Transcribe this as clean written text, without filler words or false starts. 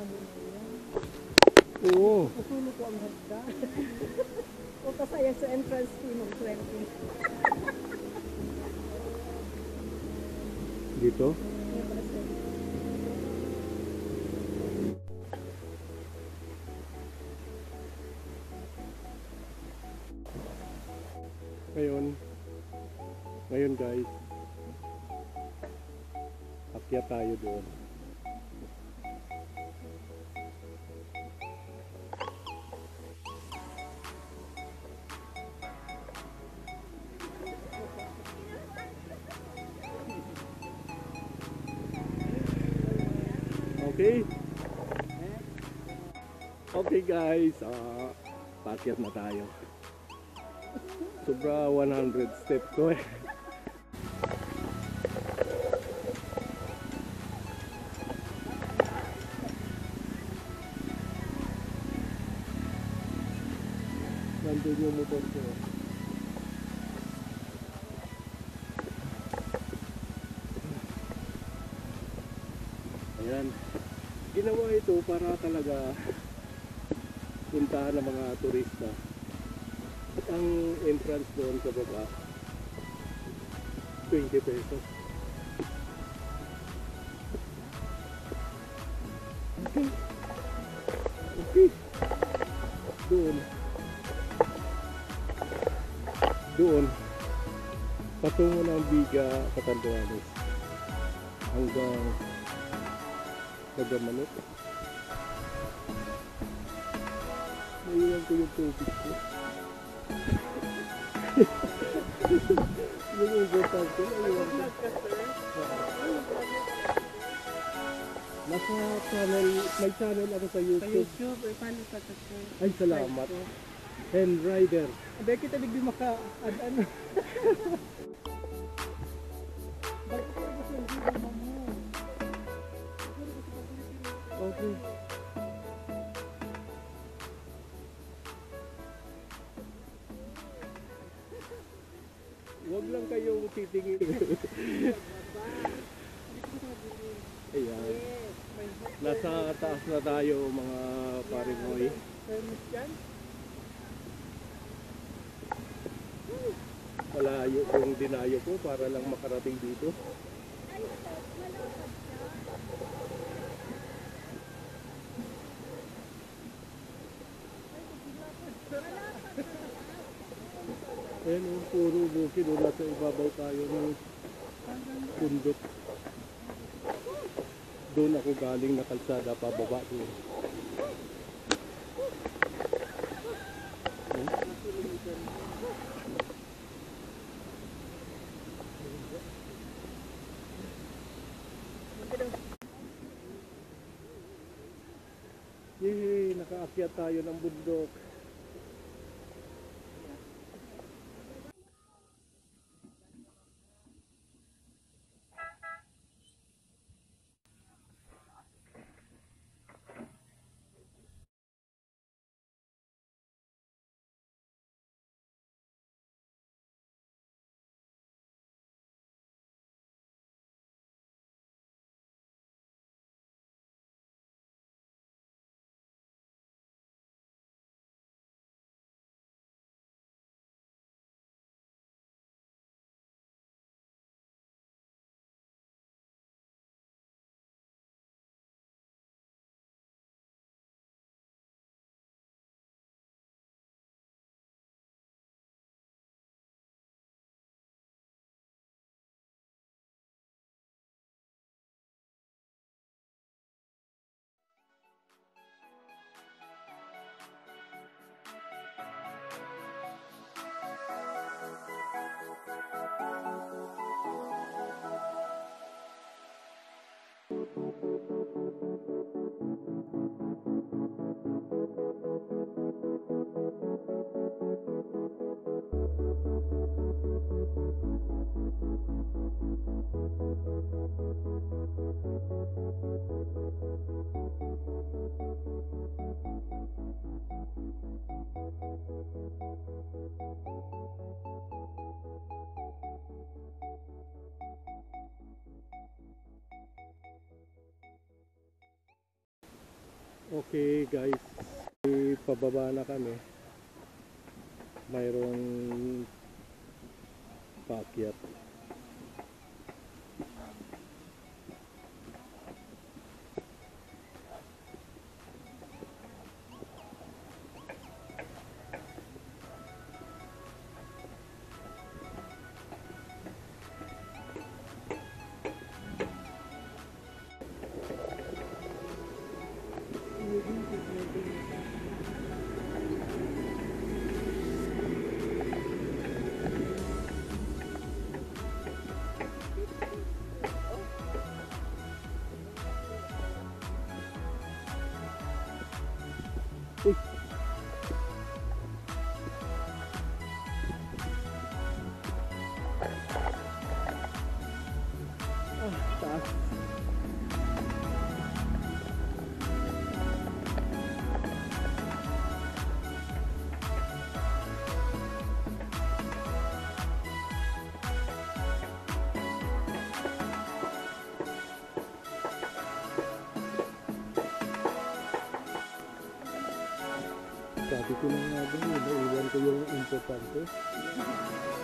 na muna yan. Oo. Masulo ko ang hagda. O kasaya sa entrance fee ng 20. Dito? Ngayon guys, akyat tayo doon. Okay. Okay guys, paakyat na tayo. Sobra 100 step ko eh. Nandun yung motor ko. Ayan. Ginawa ito para talaga puntahan ng mga turista. At ang entrance doon sa baba, 20 pesos. Okay. Okay. Doon patungo ng Biga, Catanduanes hanggang Tagamanot. Naiwan ko yung tubig ko. Yung importante, naiwan ko. Nasa channel, may channel ako sa YouTube. Sa YouTube, paano sa sir? Ay, salamat. Hand Rider. Abay kita bigli maka-add-ano. Bakit ko gusto yung video mo? Okay. Huwag lang kayong titingin. Ayan. Nasa taas na tayo mga parimoy. Malayo yung dinayo ko para lang makarating dito. Ayan yung puro bukid. Nasa ibabaw tayo ng bundok. Doon ako galing na kalsada pababa doon. Yay! Nakaakyat tayo ng bundok. Okay guys, pababa na kami. Mayroong paakyat. Uy! Ah, taas. Sabi ko na nga ba, naiwan ko yung importante.